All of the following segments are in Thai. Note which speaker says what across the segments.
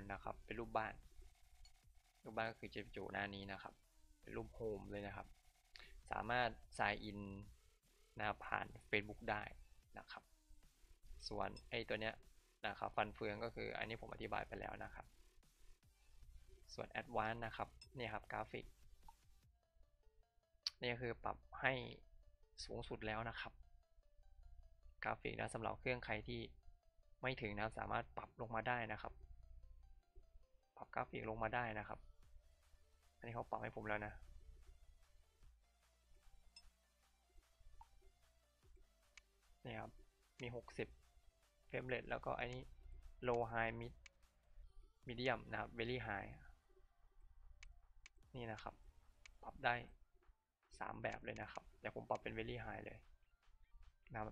Speaker 1: นะครับเป็นรูปบ้านก็คือจะอยู่หน้านี้นะครับเป็นรูปโฮมเลยนะครับสามารถ sign in นะครับผ่าน Facebook ได้นะครับส่วนไอ้ตัวเนี้ยนะครับฟันเฟืองก็คืออันนี้ผมอธิบายไปแล้วนะครับส่วน Advanced นะครับนี่ครับกราฟิกนี่คือปรับให้สูงสุดแล้วนะครับกราฟิกนะสำหรับเครื่องใครที่ไม่ถึงนะสามารถปรับลงมาได้นะครับปรับกราฟิกลงมาได้นะครับอันนี้เขาปรับให้ผมแล้วนะนี่ครับมี60เฟรมเรทแล้วก็อันนี้ low high mid medium นะครับ very high นี่นะครับปรับได้3แบบเลยนะครับเดี๋ยวผมปรับเป็น very high เลยนะครับ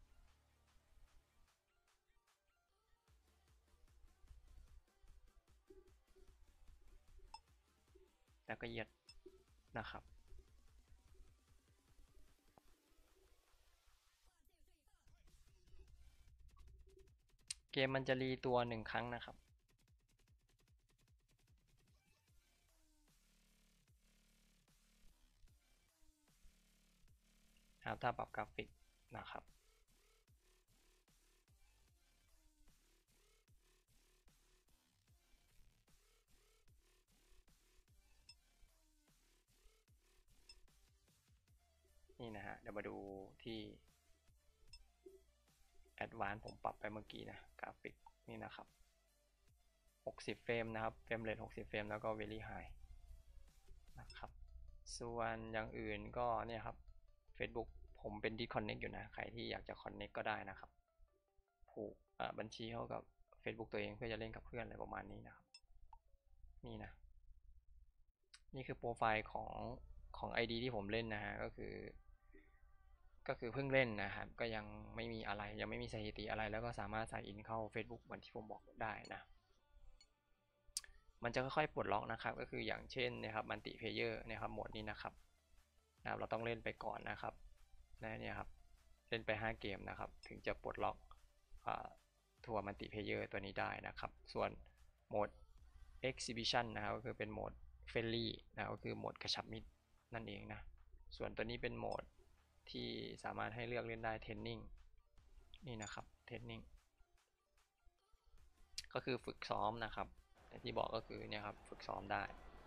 Speaker 1: แล้วก็เหยียดนะครับเกมมันจะรีตัว1ครั้งนะครับถ้าปรับกราฟิกนะครับนี่นะฮะเดี๋ยวมาดูที่ Advanced ผมปรับไปเมื่อกี้นะกราฟิกนี่นะครับ60เฟรมนะครับเฟรมเรท60เฟรมแล้วก็ very high นะครับส่วนอย่างอื่นก็เนี่ยครับ Facebook ผมเป็น disconnect อยู่นะใครที่อยากจะ connect ก็ได้นะครับผูกบัญชีเข้ากับ Facebook ตัวเองเพื่อจะเล่นกับเพื่อนอะไรประมาณนี้นะครับนี่นะนี่คือโปรไฟล์ของ ID ที่ผมเล่นนะฮะก็คือเพิ่งเล่นนะครับก็ยังไม่มีอะไรยังไม่มีสถิติอะไรแล้วก็สามารถใส่อินเข้า Facebook เหมือนที่ผมบอกได้นะมันจะค่อยๆปลดล็อกนะครับก็คืออย่างเช่นนะครับมัลติเพลเยอร์นะครับโหมดนี้นะครับเราต้องเล่นไปก่อนนะครับเนี่ยครับเล่นไป5เกมนะครับถึงจะปลดล็อกทัวร์มัลติเพลเยอร์ตัวนี้ได้นะครับส่วนโหมด Exhibition นะครับก็คือเป็นโหมดเฟรนลี่นะก็คือโหมดกระชับมิตรนั่นเองนะส่วนตัวนี้เป็นโหมดที่สามารถให้เลือกเล่นได้เทรนนิ่งนี่นะครับเทรนนิ่งก็คือฝึกซ้อมนะครับที่บอกก็คือเนี่ยครับฝึกซ้อมได้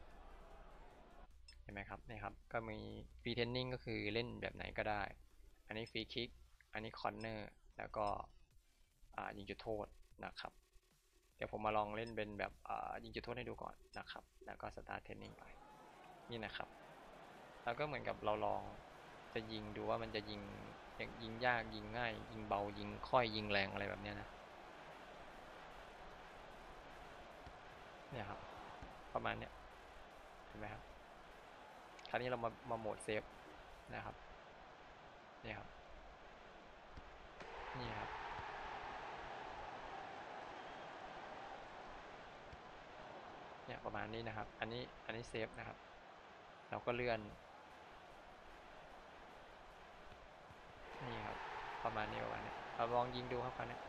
Speaker 1: เห็นไหมครับนี่ครับก็มีฟรีเทรนนิ่งก็คือเล่นแบบไหนก็ได้อันนี้ฟรีคิกอันนี้คอร์เนอร์แล้วก็ยิงจุดโทษนะครับเดี๋ยวผมมาลองเล่นเป็นแบบยิงจุดโทษให้ดูก่อนนะครับแล้วก็สตาร์ทเทรนนิ่งไปนี่นะครับแล้วก็เหมือนกับเราลองจะยิงดูว่ามันจะยิงยากยิงง่ายยิงเบายิงค่อยยิงแรงอะไรแบบนี้นะเนี่ยครับประมาณเนี้ยเห็นไหมครับคราวนี้เรามาโหมดเซฟนะครับเนี่ยครับนี่ครับเนี่ยประมาณนี้นะครับอันนี้เซฟนะครับเราก็เลื่อนนี่ครับประมาณนี้เราลองยิงดูครับคราวนี้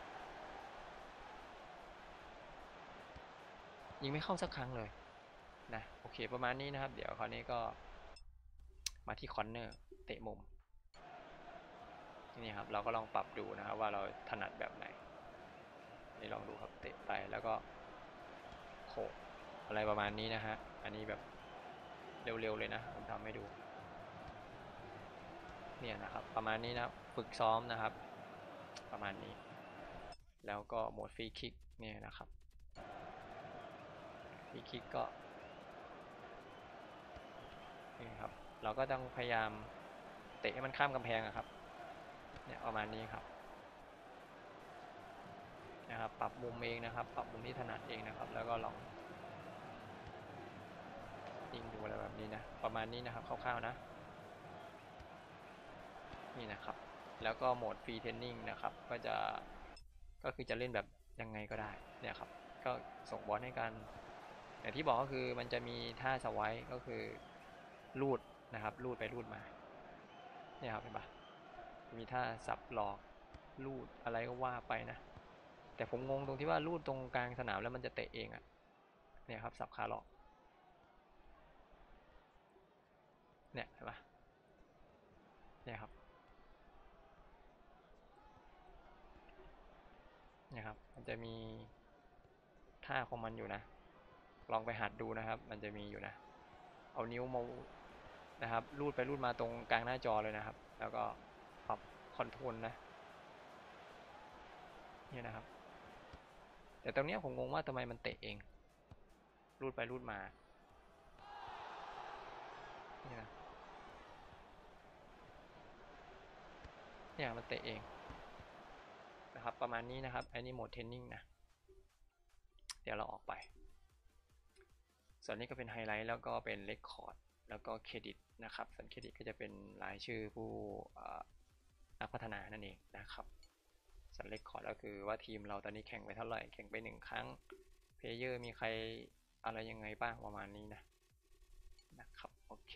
Speaker 1: ยิงไม่เข้าสักครั้งเลยนะโอเคประมาณนี้นะครับเดี๋ยวคราวนี้ก็มาที่คอนเนอร์เตะมุมนี่ครับเราก็ลองปรับดูนะครับว่าเราถนัดแบบไหนนี่ลองดูครับเตะไปแล้วก็โขกอะไรประมาณนี้นะฮะอันนี้แบบเร็วๆเลยนะผมทำให้ดูเนี่ยนะครับประมาณนี้นะฝึกซ้อมนะครับประมาณนี้แล้วก็โหมดฟรีคิกเนี่ยนะครับฟรีคิกก็นี่ครับเราก็ต้องพยายามเตะให้มันข้ามกำแพงครับเนี่ยประมาณนี้ครับนะครับปรับมุมเองนะครับปรับมุมที่ถนัดเองนะครับแล้วก็ลองยิงดูอะไรแบบนี้นะประมาณนี้นะครับคร่าวๆนะนี่นะครับแล้วก็โหมดฟรีเทรนนิ่งนะครับก็คือจะเล่นแบบยังไงก็ได้เนี่ยครับก็ส่งบอลให้กันอย่างที่บอกก็คือมันจะมีท่าสไวป์ก็คือลูดนะครับลูดไปลูดมาเนี่ยครับเห็นปะมีท่าสับหลอกลูดอะไรก็ว่าไปนะแต่ผมงงตรงที่ว่าลูดตรงกลางสนามแล้วมันจะเตะเองอะเนี่ยครับสับขาหลอกเนี่ยเห็นปะเนี่ยครับเนี่ยครับมันจะมีท่าของมันอยู่นะลองไปหัดดูนะครับมันจะมีอยู่นะเอานิ้วมานะครับลูดไปลูดมาตรงกลางหน้าจอเลยนะครับแล้วก็ปรับคอนโทรลนะนี่นะครับแต่ตรงนี้ผมงงว่าทำไมมันเตะเองลูดไปลูดมานี่นะเนี่ยมันเตะเองนะครับประมาณนี้นะครับอันนี้โหมดเทรนนิ่งนะเดี๋ยวเราออกไปส่วนนี้ก็เป็นไฮไลท์แล้วก็เป็นเรคคอร์ดแล้วก็เครดิตนะครับส่วนเครดิตก็จะเป็นรายชื่อผู้นักพัฒนานั่นเองนะครับส่วนเรคคอร์ดก็คือว่าทีมเราตอนนี้แข่งไปเท่าไหร่แข่งไป1 ครั้งเพลเยอร์มีใครอะไรยังไงบ้างประมาณนี้นะครับโอเค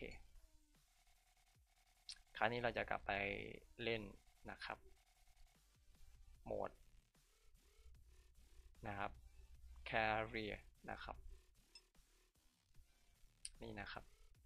Speaker 1: คราวนี้เราจะกลับไปเล่นนะครับโหมดนะครับ Career นะครับนี่นะครับ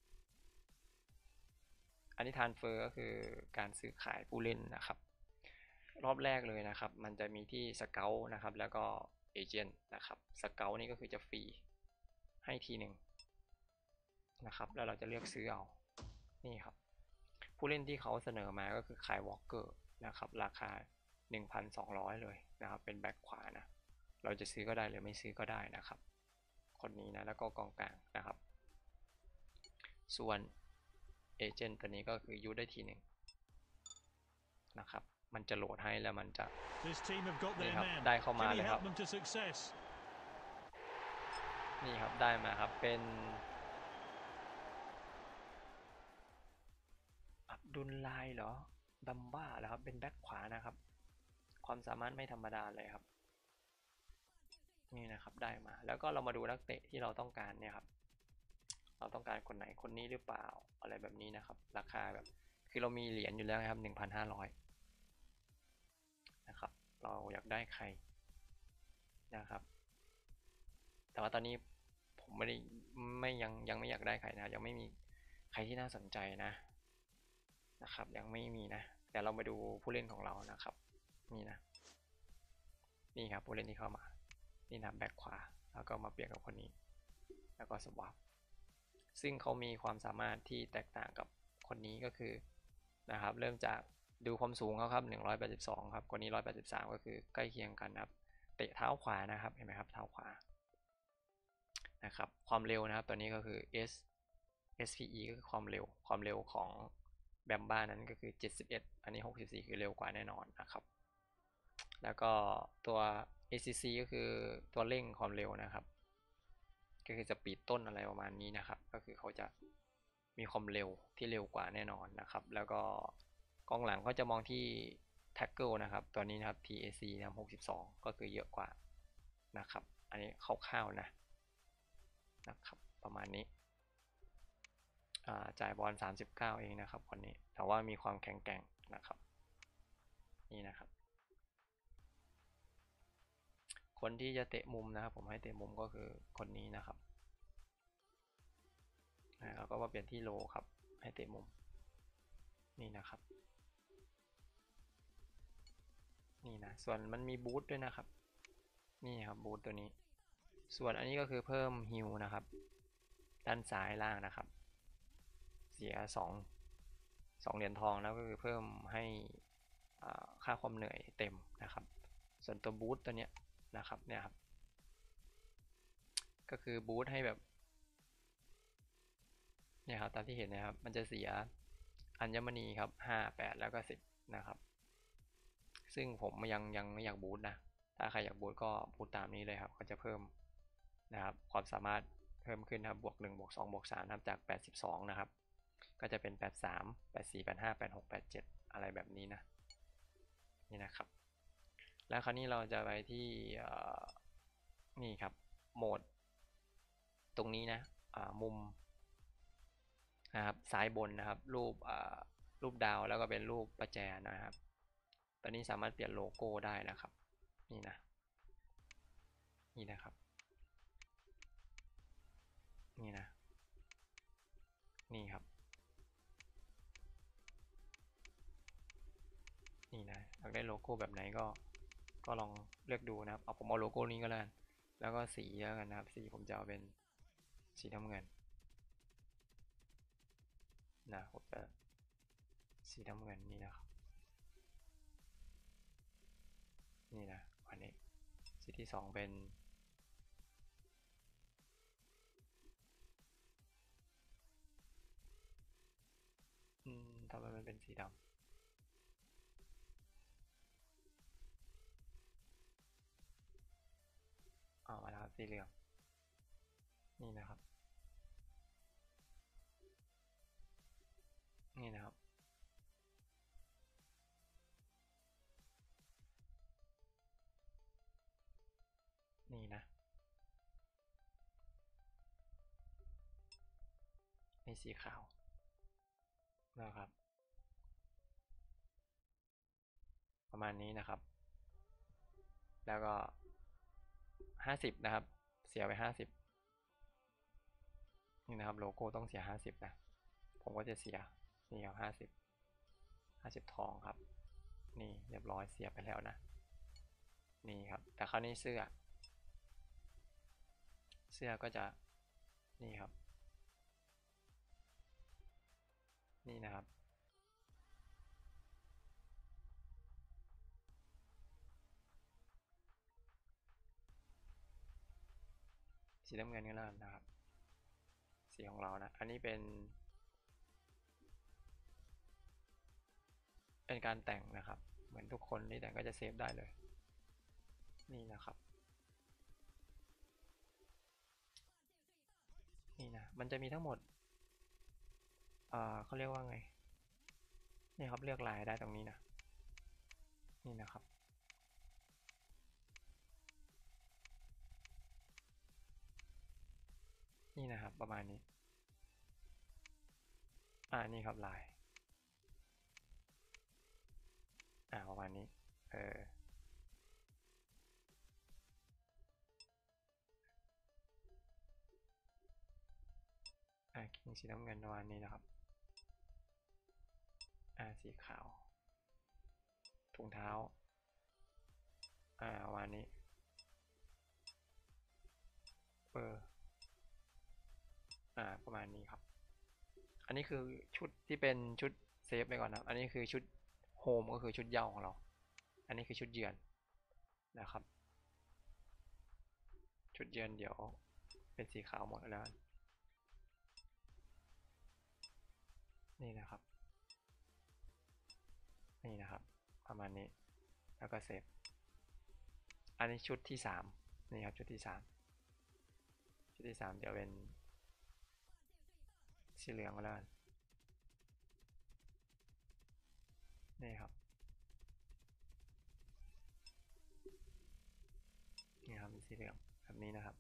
Speaker 1: อันนี้ Transfer ก็คือการซื้อขายผู้เล่นนะครับรอบแรกเลยนะครับมันจะมีที่สเกลนะครับแล้วก็เอเจนต์นะครับสเกลนี่ก็คือจะฟรีให้ทีหนึ่งนะครับแล้วเราจะเลือกซื้อเอานี่ครับผู้เล่นที่เขาเสนอมาก็คือคายวอลเกอร์นะครับราคา 1,200 เลยนะครับเป็นแบ็คขวานะเราจะซื้อก็ได้หรือไม่ซื้อก็ได้นะครับคนนี้นะแล้วก็กองกลางนะครับส่วนเอเจนต์ตัวนี้ก็คือยูได้ทีหนึ่งนะครับมันจะโหลดให้แล้วมันจะนี่ครับได้เข้ามาเลยครับนี่ครับได้มาครับเป็นอับดุลไลเหรอดัมบ้าแล้วครับเป็นแบ็คขวานะครับความสามารถไม่ธรรมดาเลยครับนี่นะครับได้มาแล้วก็เรามาดูนักเตะที่เราต้องการเนี่ยครับเราต้องการคนไหนคนนี้หรือเปล่าอะไรแบบนี้นะครับราคาแบบคือเรามีเหรียญอยู่แล้วครับ 1,500 นะครับเราอยากได้ใครนะครับแต่ว่าตอนนี้ผมยังไม่อยากได้ใครนะยังไม่มีใครที่น่าสนใจนะครับยังไม่มีนะแต่เรามาดูผู้เล่นของเรานะครับนี่นะนี่ครับผู้เล่นที่เข้ามานี่นะแบ็คขวาแล้วก็มาเปลี่ยนกับคนนี้แล้วก็สวอปซึ่งเขามีความสามารถที่แตกต่างกับคนนี้ก็คือนะครับเริ่มจากดูความสูงเขาครับ182ครับคนนี้183ก็คือใกล้เคียงกันครับเตะเท้าขวานะครับเห็นไหมครับเท้าขวานะครับความเร็วนะครับตัวนี้ก็คือ SPE ก็คือความเร็วของแบมบ้านั้นก็คือ71อันนี้64คือเร็วกว่าแน่นอนนะครับแล้วก็ตัว ACC ก็คือตัวเร่งความเร็วนะครับก็คือจะปีดต้นอะไรประมาณนี้นะครับก็คือเขาจะมีความเร็วที่เร็วกว่าแน่นอนนะครับแล้วก็กองหลังก็จะมองที่ tackle นะครับตัวนี้นะครับ TAC นะครับ62ก็คือเยอะกว่านะครับอันนี้คร่าวๆนะครับประมาณนี้จ่ายบอล39เองนะครับคนนี้แต่ว่ามีความแข็งแกร่งนะครับนี่นะครับคนที่จะเตะมุมนะครับผมให้เตะมุมก็คือคนนี้นะครับแล้วก็มาเปลี่ยนที่โลครับให้เตะมุมนี่นะครับนี่นะส่วนมันมีบูทด้วยนะครับนี่ครับบูทตัวนี้ส่วนอันนี้ก็คือเพิ่มฮิลนะครับด้านซ้ายล่างนะครับเสีย2เหรียญทองแล้วก็คือเพิ่มให้ค่าความเหนื่อยเต็มนะครับส่วนตัวบูทตัวเนี้ยนะครับเนี่ยครับก็คือบูทให้แบบเนี่ยครับตามที่เห็นนะครับมันจะเสียอัญมณีครับ5 8แล้วก็10นะครับซึ่งผมยังไม่อยากบูทนะถ้าใครอยากบูทก็บูทตามนี้เลยครับก็จะเพิ่มนะครับความสามารถเพิ่มขึ้นนะครับบวก1บวก2บวก3นะครับจาก82นะครับก็จะเป็น83 84 85 86 87อะไรแบบนี้นะนี่นะครับแล้วคราวนี้เราจะไปที่นี่ครับโหมดตรงนี้นะมุมนะครับซ้ายบนนะครับรูปดาวแล้วก็เป็นรูปประแจนะครับตอนนี้สามารถเปลี่ยนโลโก้ได้นะครับนี่นะนี่นะครับนี่นะนี่ครับนี่นะอยากได้โลโก้แบบไหนก็ลองเลือกดูนะครับเอาผมเอาโลโก้นี้ก็แล้วกันแล้วก็สีแล้วกันนะครับสีผมจะเอาเป็นสีน้ำเงินนะผมจะสีน้ำเงินนี่นะครับนี่นะอันนี้สีที่สองเป็นทำไมมันเป็นสีดำมาแล้วครับสีเหลืองนี่นะครับนี่นะครับนี่นะนี่สีขาวนะครับประมาณนี้นะครับแล้วก็50นะครับเสียไป50นี่นะครับโลโก้ต้องเสีย50นะผมก็จะเสียนี่ครับ50ทองครับนี่เรียบร้อยเสียไปแล้วนะนี่ครับแต่คราวนี้เสื้อก็จะนี่ครับนี่นะครับสีน้ำเงินก็แล้วนะครับสีของเรานะอันนี้เป็นการแต่งนะครับเหมือนทุกคนที่แต่งก็จะเซฟได้เลยนี่นะครับนี่นะมันจะมีทั้งหมดเขาเรียกว่าไงนี่ครับเลือกลายได้ตรงนี้นะนี่นะครับนี่นะครับประมาณนี้นี่ครับลายประมาณนี้กิ้งสีน้ำเงินประมาณนี้นะครับสีขาวถุงเท้าประมาณนี้ประมาณนี้ครับอันนี้คือชุดที่เป็นชุดเซฟไปก่อนนะอันนี้คือชุดโฮมก็คือชุดเย่าของเราอันนี้คือชุดเยือนนะครับชุดเยือนเดี๋ยวเป็นสีขาวหมดแล้วนี่นะครับนี่นะครับประมาณนี้แล้วก็เซฟอันนี้ชุดที่3นี่ครับชุดที่3เดี๋ยวเป็นสีเหลืองก็แล้วนี่ครับนี่ครับสีเหลืองแบบนี้นะครับ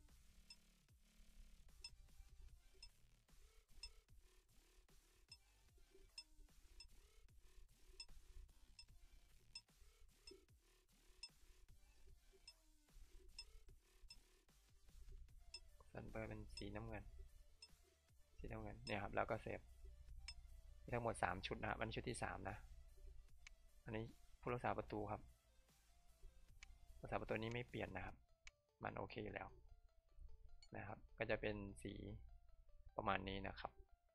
Speaker 1: ส่วนเบอร์เป็นสีน้ำเงินเนี่ยครับแล้วก็เซฟมีทั้งหมด3ชุดนะครับอันนี้ชุดที่3นะอันนี้ผู้รักษาประตูครับรักษาประตูนี้ไม่เปลี่ยนนะครับมันโอเคแล้วนะครับก็จะเป็นสีประมาณนี้นะครับ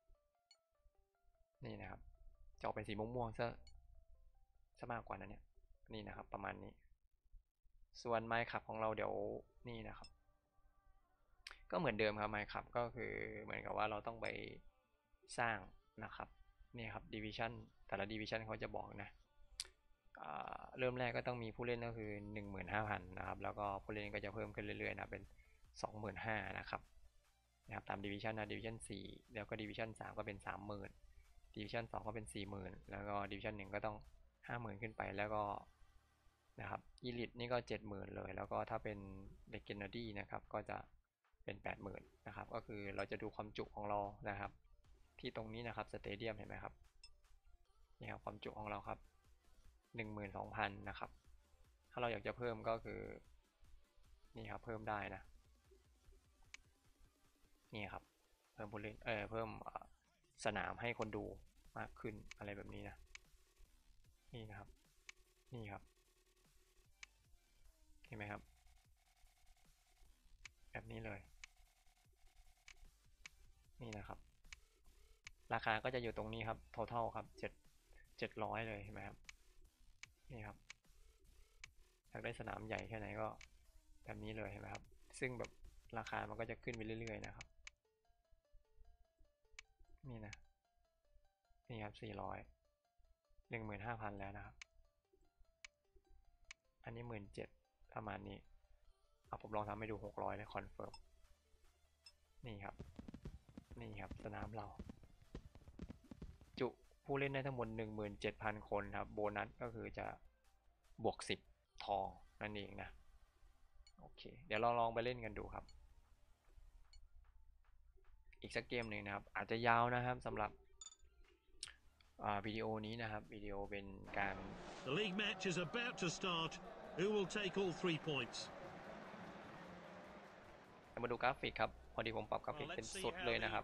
Speaker 1: นี่นะครับจะออกเป็นสีม่วงๆซะมากกว่านั้นเนี่ยนี่นะครับประมาณนี้ส่วนไมค์ขับของเราเดี๋ยวนี่นะครับก็เหมือนเดิมครับไมค์ขับก็คือเหมือนกับว่าเราต้องไปสร้างนะครับนี่ครับดิวิชั่นแต่ละดิวิชั่นเขาจะบอกนะเริ่มแรกก็ต้องมีผู้เล่นก็คือ 15,000 นะครับแล้วก็ผู้เล่นก็จะเพิ่มขึ้นเรื่อยๆนะเป็น 25,000 นะครับตามดิวิชั่นนะดิวิชั่น4แล้วก็ดิวิชั่น3ก็เป็น 30,000ดิวิชั่น2ก็เป็น 40,000แล้วก็ดิวิชั่น1ก็ต้อง 50,000 ขึ้นไปแล้วก็นะครับอีลิทนี่ก็ 70,000 เลยแล้วก็ถ้าเป็นเลเจนดารี่นะครับก็จะเป็น 80,000 นะครับก็คือเราจะดูความจุของเรานะครับที่ตรงนี้นะครับสเตเดียมเห็นไหมครับนี่ครับความจุของเราครับ 12,000 นะครับถ้าเราอยากจะเพิ่มก็คือนี่ครับเพิ่มได้นะนี่ครับเพิ่มผู้เล่นเพิ่มสนามให้คนดูมากขึ้นอะไรแบบนี้นะนี่นะครับนี่ครับเห็นไหมครับแบบนี้เลยนี่นะครับราคาก็จะอยู่ตรงนี้ครับ total ครับ700เลยเห็นไหมครับนี่ครับอยากได้สนามใหญ่แค่ไหนก็แบบนี้เลยเห็นไหมครับซึ่งแบบราคามันก็จะขึ้นไปเรื่อยๆนะครับนี่นะนี่ครับ400 15,000แล้วนะครับอันนี้17,000ประมาณนี้ผมลองทำให้ดู600เลยคอนเฟิร์มนี่ครับนี่ครับสนามเราจุผู้เล่นได้ทั้งหมด17,000 คนครับโบนัสก็คือจะบวก10ทองนั่นเองนะโอเคเดี๋ยวเราลองไปเล่นกันดูครับอีกสักเกมหนึ่งนะครับอาจจะยาวนะครับสำหรับวิดีโอนี้นะครับวิดีโอเป็นการ
Speaker 2: The league match is about to start. Who will take all 3 points?
Speaker 1: มาดูกราฟิกครับพอดีผมปรับกราฟิกเป็นสุดเลยนะครับ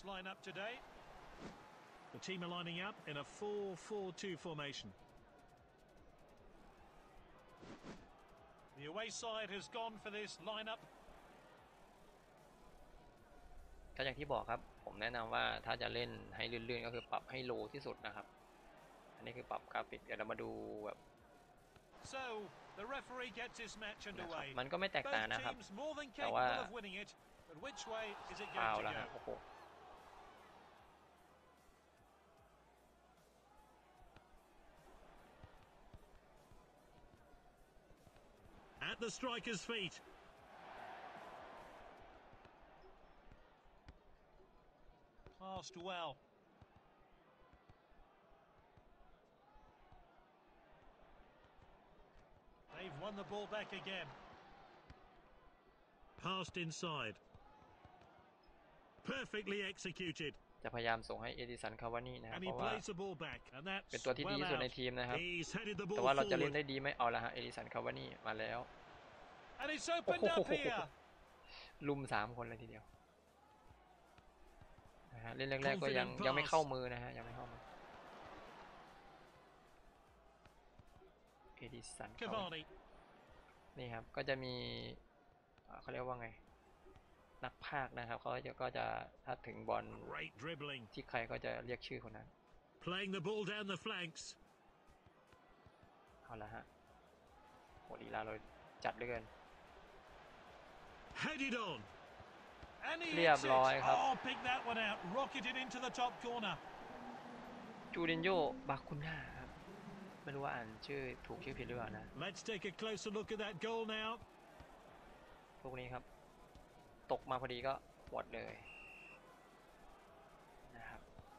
Speaker 2: The team are lining up in a 4-4-2 formation. The away side has gone for this lineup.
Speaker 1: ก็อย่างที่บอกครับผมแนะนำว่าถ้าจะเล่นให้ลื่นๆก็คือปรับให้โลที่สุดนะครับอันนี้คือปรับกราฟิกเดี๋ยวเรามาดูแบบ
Speaker 2: So the referee gets his match underway.
Speaker 1: มันก็ไม่แตกต่างนะครับ
Speaker 2: Both teams more than
Speaker 1: แต่ว่า
Speaker 2: capable of winning it, but which way is it
Speaker 1: ฟาว
Speaker 2: going
Speaker 1: แล้ว
Speaker 2: to
Speaker 1: ฮะ
Speaker 2: go?
Speaker 1: โอ้โห
Speaker 2: At the striker's feet. Passed well. They've won the ball back again. Passed inside. Perfectly executed.
Speaker 1: จะพยายามส่งให้เอดิสันคาวานี่นะครับ
Speaker 2: And
Speaker 1: เพ
Speaker 2: he
Speaker 1: ราะว่า
Speaker 2: plays the ball back, and
Speaker 1: เป็น
Speaker 2: that's
Speaker 1: ตัวที่ดี
Speaker 2: well
Speaker 1: ที่สุดใน
Speaker 2: out.
Speaker 1: ทีมนะครับ
Speaker 2: He's headed the
Speaker 1: แต่
Speaker 2: ball
Speaker 1: ว่าเราจะเล่น
Speaker 2: forward.
Speaker 1: ได้ดีไหมเอาละฮะเอดิสันคาวานี่มาแล้ว
Speaker 2: And it's opened up here.
Speaker 1: ลุม3 คนเลยทีเดียวนะฮะเล่นแรกๆก็ยังไม่เข้ามือนะฮะยังไม่เข้ามือเอดิสันคาวานี่
Speaker 2: Cavani.
Speaker 1: นี่ครับก็จะมีเขาเรียกว่าไงนักพากย์นะครับเขาก็จะถ้าถึงบอล
Speaker 2: Great dribbling.
Speaker 1: ที่ใครก็จะเรียกชื่อคนนั้น
Speaker 2: Playing the ball down the flanks.
Speaker 1: เอาละฮะโหดีลาเราจัดเหลือเกิน
Speaker 2: Headed on. And he
Speaker 1: เรียบ
Speaker 2: hits it.
Speaker 1: ร้อยครับ
Speaker 2: Oh, pick that one out. Rocketed into the top corner.
Speaker 1: จูรินโญ่บาคุน่าครับไม่รู้ว่าอ่านชื่อถูกชื่อผิดหรือเปล่านะ
Speaker 2: Let's take a closer look at that goal now.
Speaker 1: พวกนี้ครับตกมาพอดีก็หมดเลยนะครับ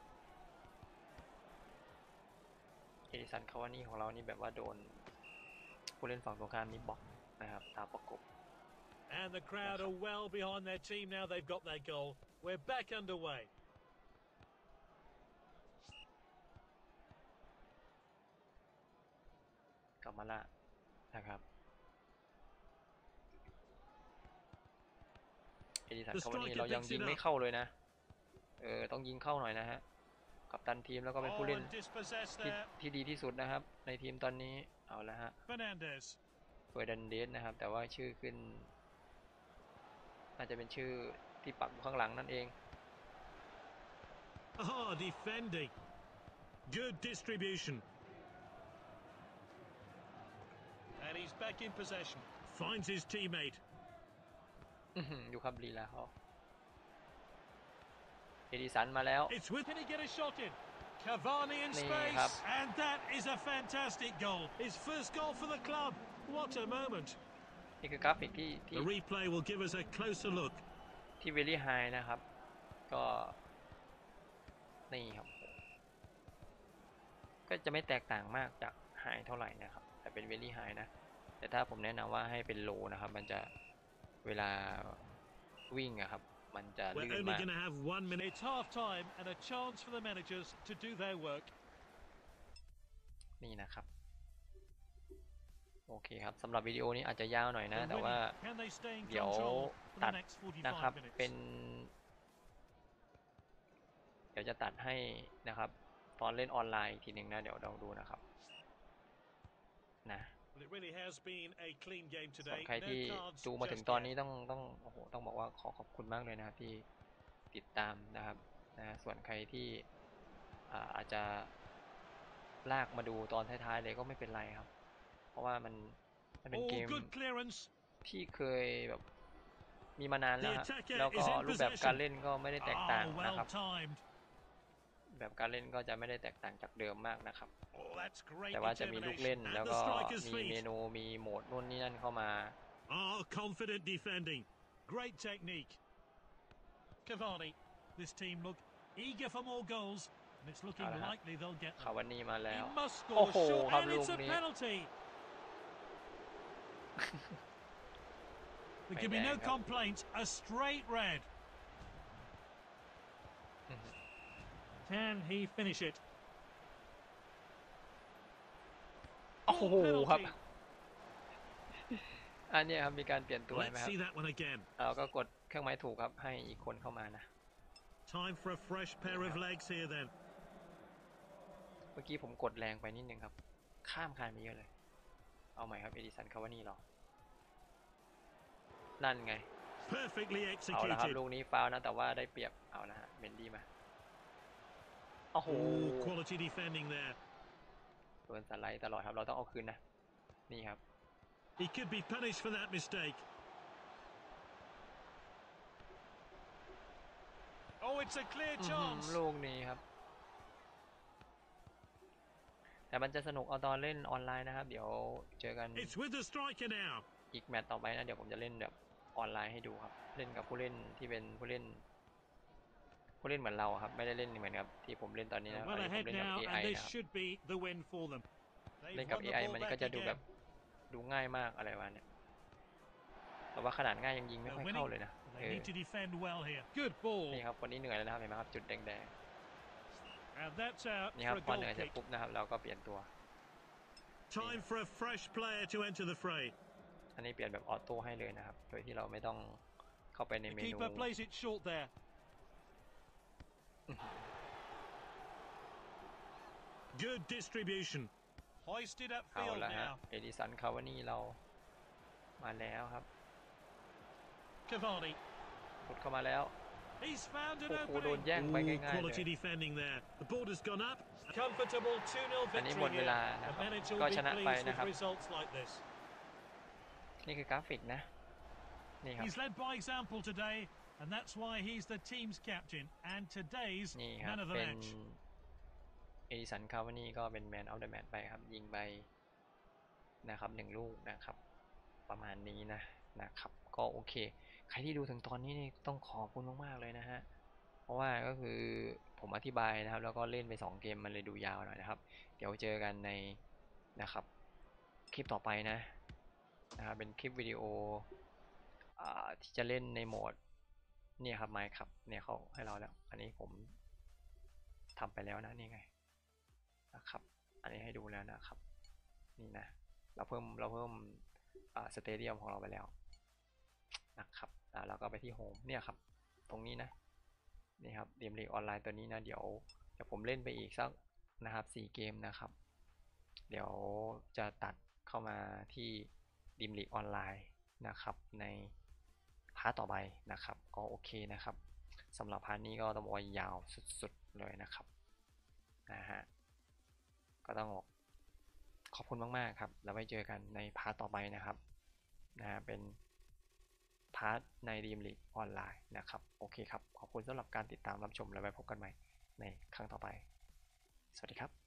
Speaker 1: เอดิสันคาวานี่ของเรานี่แบบว่าโดนผู้เล่นฝั่งตรงข้ามนี่บล็อกนะครับตามประกบ
Speaker 2: And the crowd are well behind their team now they've got their goal. We're back underway.
Speaker 1: กลับมาละนะครับเอดิสันคาวานี่เรายังยิงไม่เข้าเลยนะต้องยิงเข้าหน่อยนะฮะกัปตันทีมแล้วก็เป็นผู้เล่นที่ดีที่สุดนะครับในทีมตอนนี้เอาละฮะ
Speaker 2: Fernandes.
Speaker 1: เฟอร์นันเดสนะครับแต่ว่าชื่อขึ้นน่าจะเป็นชื่อที่ปักอยู่ข้างหลังนั่นเอง
Speaker 2: Defending. Good distribution. And he's back in possession. Finds his teammate.
Speaker 1: อยู่ครับลีลาเขาเอดิสันมาแล้ว
Speaker 2: It's with. Can he get a shot in? Cavani in
Speaker 1: นี่
Speaker 2: space.
Speaker 1: ครับ
Speaker 2: And that is a fantastic goal. His first goal for the club. What a moment.
Speaker 1: นี่คือกราฟิกที่
Speaker 2: The replay will give us a closer look.
Speaker 1: ที่เวลี่ไฮนะครับก็นี่ครับก็จะไม่แตกต่างมากจากไฮเท่าไหร่นะครับแต่เป็นเวลี่ไฮนะแต่ถ้าผมแนะนำว่าให้เป็นโลนะครับมันจะเวลาวิ่งอะครับมันจะ
Speaker 2: We're
Speaker 1: ลื่น
Speaker 2: only
Speaker 1: มาก
Speaker 2: going to have 1 minute. It's half time and a chance for the managers to do their work.
Speaker 1: นี่นะครับโอเคครับสำหรับวิดีโอนี้อาจจะยาวหน่อยนะ
Speaker 2: They're
Speaker 1: แต่ว่า
Speaker 2: winning. Can they stay in
Speaker 1: เดี๋ยว
Speaker 2: control for
Speaker 1: ตั
Speaker 2: the
Speaker 1: ด
Speaker 2: next
Speaker 1: นะครับ
Speaker 2: 45 minutes?
Speaker 1: เป็นเดี๋ยวจะตัดให้นะครับตอนเล่นออนไลน์อีกทีหนึ่งนะเดี๋ยวเราดูนะครับนะ
Speaker 2: Well, it really has been a clean game
Speaker 1: ส่วน
Speaker 2: today.
Speaker 1: ใคร
Speaker 2: No
Speaker 1: ที่
Speaker 2: cards
Speaker 1: ดูมาถึง
Speaker 2: just
Speaker 1: ตอน
Speaker 2: yet.
Speaker 1: นี้ต้องโอ้โหต้องบอกว่าขอบคุณมากเลยนะครับที่ติดตามนะครับนะส่วนใครที่อาจจะลากมาดูตอนท้ายๆเลยก็ไม่เป็นไรครับ เพราะว่ามันเป็น
Speaker 2: Oh,
Speaker 1: เกม
Speaker 2: good clearance.
Speaker 1: ที่เคยแบบมีมานานแล้ว
Speaker 2: The
Speaker 1: ฮะ
Speaker 2: attacker
Speaker 1: แล้วก็
Speaker 2: is in
Speaker 1: รูปแบบการ
Speaker 2: possession.
Speaker 1: เล่นก็ไม่ได้แตกต่าง
Speaker 2: Oh,
Speaker 1: นะ
Speaker 2: well
Speaker 1: ครับ
Speaker 2: timed.
Speaker 1: แบบการเล่นก็จะไม่ได้แตกต่างจากเดิมมากนะครับ
Speaker 2: Oh, that's great
Speaker 1: แต่ว่าจะมีลูกเล่น
Speaker 2: determination.
Speaker 1: แล้ว
Speaker 2: At
Speaker 1: ก็
Speaker 2: the striker's
Speaker 1: มีเม
Speaker 2: feet.
Speaker 1: นูมีโหมดนู่นนี่นั่นเข้ามา
Speaker 2: Oh, confident defending. Great technique. Cavani. This team look eager for more goals, and it's looking
Speaker 1: เอาละฮะ
Speaker 2: likely they'll get
Speaker 1: คา
Speaker 2: them.
Speaker 1: วานี่มาแล้
Speaker 2: He
Speaker 1: ว
Speaker 2: must
Speaker 1: โอ้
Speaker 2: score
Speaker 1: โห
Speaker 2: short,
Speaker 1: ครับ
Speaker 2: and
Speaker 1: ลู
Speaker 2: it's
Speaker 1: ก
Speaker 2: a
Speaker 1: นี้
Speaker 2: penalty. There
Speaker 1: ไม่
Speaker 2: can
Speaker 1: แด
Speaker 2: be
Speaker 1: ง
Speaker 2: no
Speaker 1: ครับ
Speaker 2: complaints. A straight red.
Speaker 1: อือฮึ
Speaker 2: Can he finish it?
Speaker 1: โอ้โห
Speaker 2: Full
Speaker 1: ครับ
Speaker 2: penalty.
Speaker 1: อันนี้ครับมีการเปลี่ยนตัวไหม
Speaker 2: Let's
Speaker 1: ครับ
Speaker 2: see that one again.
Speaker 1: เราก็กดเครื่องหมายถูกครับให้อีกคนเข้ามานะ
Speaker 2: Time for a fresh pair of legs here then.
Speaker 1: เมื่อกี้ผมกดแรงไปนิดนึงครับ ข้ามคานไปเยอะเลย เอาใหม่ครับเอดิสันคาวานี่เรานั่นไง
Speaker 2: Perfectly
Speaker 1: เอาละครับ
Speaker 2: executed.
Speaker 1: ลูกนี้ฟาวล์นะแต่ว่าได้เปรียบเอาละฮะเมนดี้มาโอ้โห
Speaker 2: Oh, quality defending there.
Speaker 1: โดนสไลด์ตลอดครับเราต้องเอาคืนนะนี่ครับ
Speaker 2: He could be punished for that mistake. Oh, it's a clear
Speaker 1: อื้อหือ
Speaker 2: chance.
Speaker 1: ลูกนี้ครับ แต่มันจะสนุกเอาตอนเล่นออนไลน์นะครับ เดี๋ยวเจอกัน
Speaker 2: It's with the striker now.
Speaker 1: อีกแมตช์ต่อไปนะเดี๋ยวผมจะเล่นแบบออนไลน์ให้ดูครับ เล่นกับผู้เล่นที่เป็นผู้เล่นเหมือนเราครับไม่ได้เล่นเหมือนกับที่ผมเล่นตอนนี้
Speaker 2: They're
Speaker 1: นะ
Speaker 2: well
Speaker 1: อันนี้ผม
Speaker 2: ahead
Speaker 1: เล่นกับ
Speaker 2: now,
Speaker 1: AI
Speaker 2: and this
Speaker 1: นะครับ
Speaker 2: should be the win for them.
Speaker 1: เล่
Speaker 2: They've
Speaker 1: นกับ
Speaker 2: won the
Speaker 1: AI
Speaker 2: ball
Speaker 1: มัน
Speaker 2: back
Speaker 1: ก็จะดูแบบ
Speaker 2: again.
Speaker 1: ดูง่ายมากอะไรวะเนี่ยแต่ว่าขนาดง่ายยังยิงไม่ค่อย
Speaker 2: They're
Speaker 1: เข้า
Speaker 2: winning.
Speaker 1: เลยนะ
Speaker 2: They need to defend well here. Good ball.
Speaker 1: นี่ครับคนนี้เหนื่อยแล้วนะครับเห็นไหมครับจุดแดง
Speaker 2: And that's out
Speaker 1: ๆนี่ครับ
Speaker 2: for a
Speaker 1: พอ
Speaker 2: goal
Speaker 1: เหนื่อยเสร็จ
Speaker 2: kick.
Speaker 1: ปุ๊บนะครับเราก็เปลี่ยนตัว
Speaker 2: Time for a fresh player to enter the fray.
Speaker 1: อันนี้เปลี่ยนแบบออโต้ให้เลยนะครับโดยที่เราไม่ต้องเข้าไปใน
Speaker 2: The
Speaker 1: เมนู
Speaker 2: keeper plays it short there. Good distribution. Hoisted
Speaker 1: เอา
Speaker 2: upfield
Speaker 1: ละฮะ
Speaker 2: now.
Speaker 1: เอดิสันคาวานี่เรามาแล้วครับ
Speaker 2: Cavani.
Speaker 1: พุดเข้ามาแล้ว
Speaker 2: He's found an
Speaker 1: โอ้โหโดน
Speaker 2: opening.
Speaker 1: แย่งไป
Speaker 2: Ooh,
Speaker 1: ง่ายๆเลย
Speaker 2: quality defending there. The ball has gone up. Comfortable 2-0
Speaker 1: อันนี้
Speaker 2: victory
Speaker 1: หมดเว
Speaker 2: here.
Speaker 1: ลา
Speaker 2: The
Speaker 1: นะครับ
Speaker 2: manager
Speaker 1: ก็
Speaker 2: will
Speaker 1: ช
Speaker 2: be
Speaker 1: นะไป
Speaker 2: pleased
Speaker 1: นะ
Speaker 2: with
Speaker 1: ครับ
Speaker 2: results like this.
Speaker 1: นี่คือกราฟิกนะนี่ครับ
Speaker 2: He's led by example today, and that's why he's the team's captain and today's
Speaker 1: นี่ครับ
Speaker 2: man of the
Speaker 1: เป็น
Speaker 2: match.
Speaker 1: เอดิสันคาวานี่ก็เป็นแมนออฟเดอะแมตช์ไปครับยิงไปนะครับ1 ลูกนะครับประมาณนี้นะครับก็โอเค ใครที่ดูถึงตอนนี้นี่ต้องขอบคุณมากๆเลยนะฮะเพราะว่าก็คือผมอธิบายนะครับแล้วก็เล่นไป2 เกมมันเลยดูยาวหน่อยนะครับเดี๋ยวเจอกันในนะครับคลิปต่อไปนะครับเป็นคลิปวิดีโอที่จะเล่นในโหมดเนี่ยครับไมค์ครับเนี่ยเขาให้เราแล้วอันนี้ผมทำไปแล้วนะนี่ไงนะครับอันนี้ให้ดูแล้วนะครับนี่นะเราเพิ่มสเตเดียมของเราไปแล้วนะครับแล้วก็ไปที่โฮมเนี่ยครับตรงนี้นะนี่ครับดีมลีกออนไลน์ตัวนี้นะเดี๋ยวผมเล่นไปอีกสักนะครับ4 เกมนะครับเดี๋ยวจะตัดเข้ามาที่ดีมลีกออนไลน์นะครับในพาร์ทต่อไปนะครับก็โอเคนะครับสำหรับพาร์ทนี้ก็ต้องบอกว่ายาวสุดๆเลยนะครับนะฮะก็ต้องขอบคุณมากๆครับแล้วไว้เจอกันในพาร์ทต่อไปนะครับเป็นพาร์ทในดีมลีกออนไลน์นะครับโอเคครับขอบคุณสำหรับการติดตามรับชมและไว้พบกันใหม่ในครั้งต่อไปสวัสดีครับ